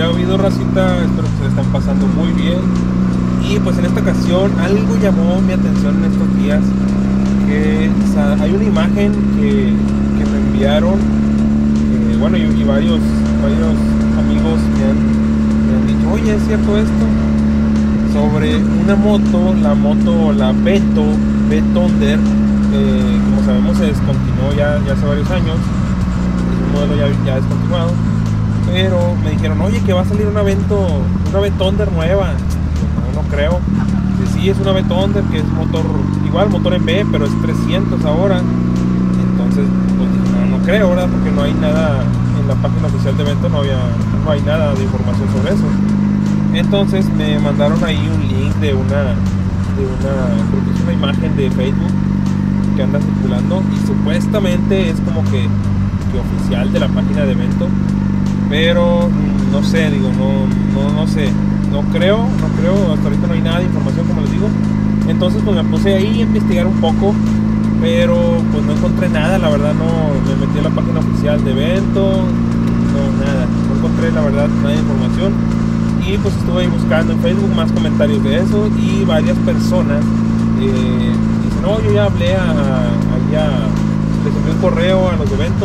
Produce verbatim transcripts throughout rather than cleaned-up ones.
ha habido racita, espero que se le están pasando muy bien. Y pues en esta ocasión algo llamó mi atención en estos días, que o sea, hay una imagen que, que me enviaron, eh, bueno, y, y varios, varios amigos me han, me han dicho, oye, ¿es cierto esto? Sobre una moto, la moto, la Vento, V-Thunder, eh, como sabemos se descontinuó ya, ya hace varios años, es un modelo ya, ya descontinuado, pero me dijeron, oye, que va a salir una Vento, una V-Thunder nueva. No, no creo. Sí, sí, es una V-Thunder que es motor, igual motor en V, pero es trescientos ahora. Entonces, pues no, no creo, ¿verdad? Porque no hay nada en la página oficial de Vento, no había, no hay nada de información sobre eso. Entonces me mandaron ahí un link de una, de una, creo que es una imagen de Facebook que anda circulando y supuestamente es como que, que oficial de la página de Vento, pero no sé, digo, no, no, no sé, no creo, no creo, hasta ahorita no hay nada de información, como les digo. Entonces pues me puse ahí a investigar un poco, pero pues no encontré nada, la verdad. No me metí a la página oficial de Vento, no, nada, no encontré la verdad nada de información. Y pues estuve ahí buscando en Facebook más comentarios de eso, y varias personas eh, dicen, no, yo ya hablé a, a, a les envié un correo a los de Vento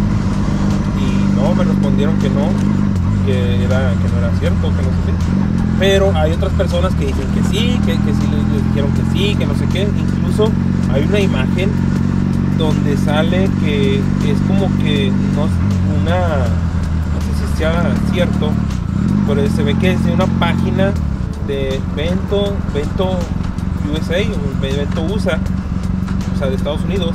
y no, me respondieron que no, que, era, que no era cierto, que no sé qué. Pero hay otras personas que dicen que sí, que, que sí les, les dijeron que sí, que no sé qué. Incluso hay una imagen donde sale que es como que no, una, no sé si sea cierto, pero se ve que es de una página de Vento, Vento U S A o Vento U S A, o sea, de Estados Unidos,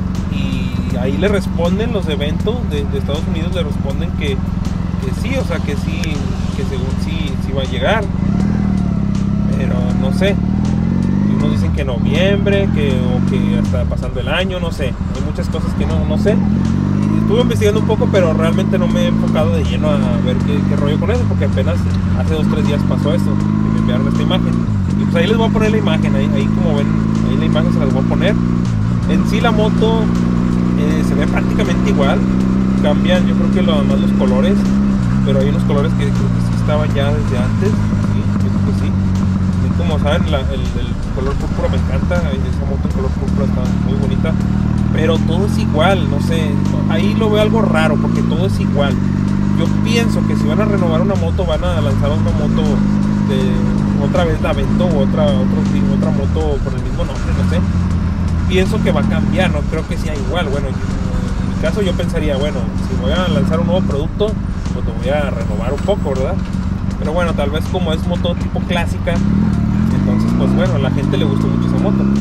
y ahí le responden los de Vento de, de Estados Unidos, le responden que, que sí, o sea, que sí, que según sí, sí va a llegar, pero no sé. Y unos dicen que noviembre, que, o que hasta pasando el año, no sé, hay muchas cosas que no, no sé. Estuve investigando un poco, pero realmente no me he enfocado de lleno a ver qué, qué rollo con eso, porque apenas hace dos o tres días pasó eso, que me enviaron esta imagen. Y pues ahí les voy a poner la imagen, ahí, ahí como ven, ahí la imagen se las voy a poner. En sí la moto eh, se ve prácticamente igual, cambian yo creo que lo, más los colores, pero hay unos colores que creo que sí estaban ya desde antes, sí, yo creo que sí. Y como saben, la, el, el color púrpura me encanta, esa moto en color púrpura está muy bonita. Pero todo es igual, no sé, ahí lo veo algo raro porque todo es igual. Yo pienso que si van a renovar una moto, van a lanzar una moto de otra vez la Vento o otra, otro, otra moto con el mismo nombre, no sé. Pienso que va a cambiar, no creo que sea igual. Bueno, yo, en mi caso yo pensaría, bueno, si voy a lanzar un nuevo producto, pues lo voy a renovar un poco, ¿verdad? Pero bueno, tal vez como es moto tipo clásica, entonces pues bueno, a la gente le gustó mucho esa moto.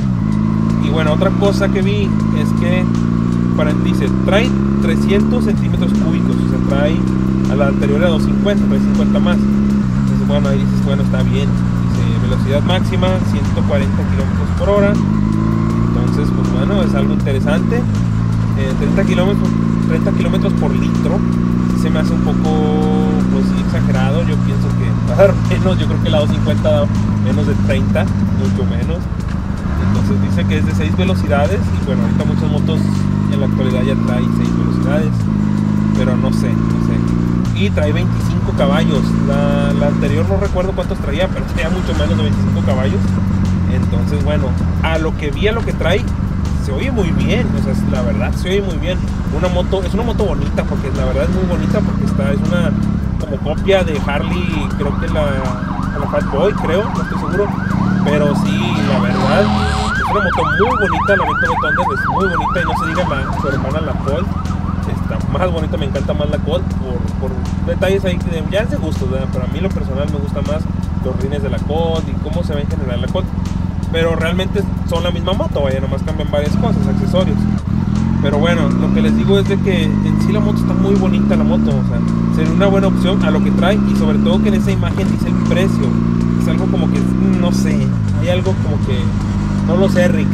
Y bueno, otra cosa que vi es que para, dice, trae trescientos centímetros cúbicos, o sea, trae a la anterior era doscientos cincuenta, trae cincuenta más. Entonces bueno, ahí dices, bueno, está bien. Dice, velocidad máxima ciento cuarenta kilómetros por hora. Entonces, pues bueno, es algo interesante. eh, treinta kilómetros, treinta kilómetros por litro. Se me hace un poco, pues sí, exagerado. Yo pienso que va a dar menos, yo creo que la doscientos cincuenta da menos de treinta, mucho menos. Entonces dice que es de seis velocidades y bueno, ahorita muchas motos en la actualidad ya trae seis velocidades, pero no sé, no sé. Y trae veinticinco caballos. La, la anterior no recuerdo cuántos traía, pero traía mucho menos de veinticinco caballos. Entonces bueno, a lo que vi, a lo que trae, se oye muy bien, o sea, la verdad se oye muy bien. Una moto, es una moto bonita, porque la verdad es muy bonita, porque está, es una como copia de Harley, creo que la, la Fat Boy, creo, no estoy seguro. Pero sí, la verdad, es una moto muy bonita, la Vento V-Thunder es muy bonita, y no se diga la, su hermana la Colt, está más bonita, me encanta más la Colt, por, por detalles ahí que ya es de gusto, ¿verdad? Pero a mí lo personal me gusta más los rines de la Colt y cómo se ve en general la Colt. Pero realmente son la misma moto, vaya, nomás cambian varias cosas, accesorios. Pero bueno, lo que les digo es de que en sí la moto está muy bonita, la moto, o sea, sería una buena opción a lo que trae, y sobre todo que en esa imagen dice el precio. Es algo como que, no sé, hay algo como que, no lo sé, Rick,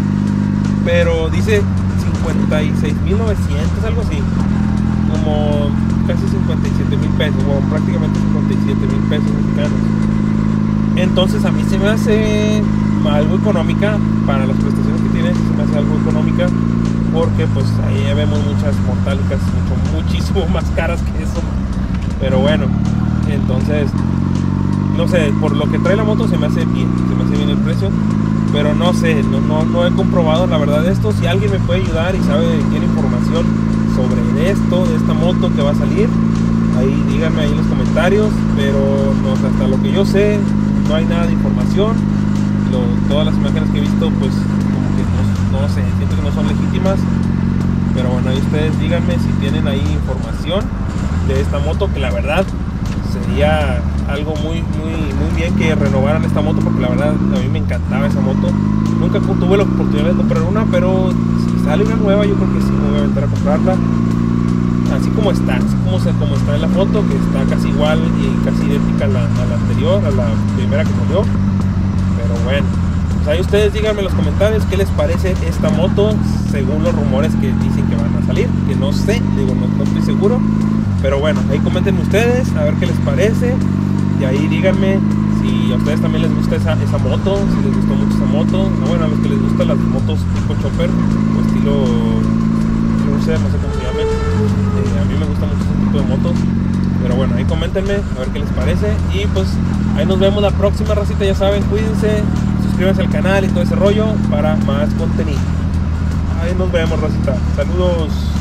pero dice cincuenta y seis mil novecientos, algo así, como casi cincuenta y siete mil pesos, o prácticamente cincuenta y siete mil pesos mexicanos. Entonces a mí se me hace algo económica para las prestaciones que tiene, se me hace algo económica, porque pues ahí vemos muchas mortálicas mucho, muchísimo más caras que eso. Pero bueno, Entonces, no sé, por lo que trae la moto se me hace bien, se me hace bien el precio, pero no sé, no, no, no he comprobado la verdad de esto. Si alguien me puede ayudar y sabe, tiene información sobre esto, de esta moto que va a salir, ahí díganme ahí en los comentarios. Pero no, hasta lo que yo sé, no hay nada de información. Lo, todas las imágenes que he visto, pues como que no, no sé, siento que no son legítimas. Pero bueno, ahí ustedes díganme si tienen ahí información de esta moto, que la verdad sería algo muy muy muy bien que renovaran esta moto, porque la verdad a mí me encantaba esa moto. Nunca tuve la oportunidad de comprar una, pero si sale una nueva yo creo que sí me voy a aventar a comprarla, así como está, así como, se, como está en la foto, que está casi igual y casi idéntica a la, a la anterior, a la primera que salió. Pero bueno, pues ahí ustedes díganme en los comentarios qué les parece esta moto según los rumores que dicen que van a salir, que no sé, digo, no, no estoy seguro. Pero bueno, ahí comenten ustedes a ver qué les parece. Y ahí díganme si a ustedes también les gusta esa, esa moto, si les gustó mucho esa moto. No, bueno, a los que les gustan las motos tipo chopper o estilo cruiser, no sé cómo se llamen. Eh, a mí me gusta mucho ese tipo de motos. Pero bueno, ahí coméntenme a ver qué les parece. Y pues ahí nos vemos la próxima, racita. Ya saben, cuídense, suscríbanse al canal y todo ese rollo para más contenido. Ahí nos vemos, racita. Saludos.